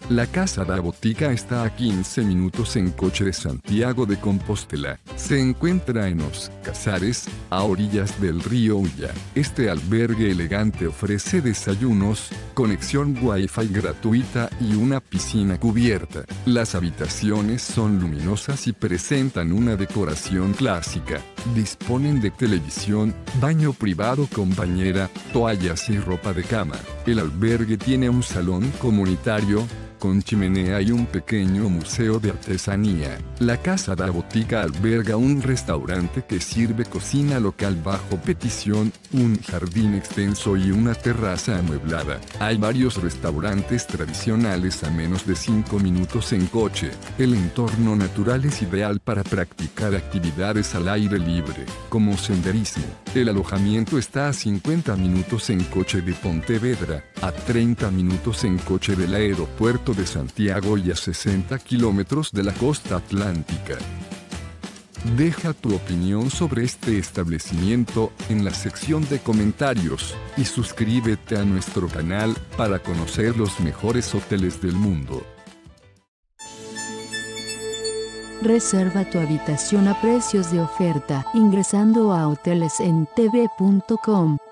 La Casa da Botica está a 15 minutos en coche de Santiago de Compostela. Se encuentra en Os Casares, a orillas del río Ulla. Este albergue elegante ofrece desayunos, conexión Wi-Fi gratuita y una piscina cubierta. Las habitaciones son luminosas y presentan una decoración clásica. Disponen de televisión, baño privado con bañera, toallas y ropa de cama. El albergue tiene un salón comunitario, con chimenea y un pequeño museo de artesanía. La Casa da Botica alberga un restaurante que sirve cocina local bajo petición, un jardín extenso y una terraza amueblada. Hay varios restaurantes tradicionales a menos de 5 minutos en coche. El entorno natural es ideal para practicar actividades al aire libre, como senderismo. El alojamiento está a 50 minutos en coche de Pontevedra, a 30 minutos en coche del aeropuerto de Santiago y a 60 kilómetros de la costa atlántica. Deja tu opinión sobre este establecimiento en la sección de comentarios y suscríbete a nuestro canal para conocer los mejores hoteles del mundo. Reserva tu habitación a precios de oferta ingresando a hotelesentv.com.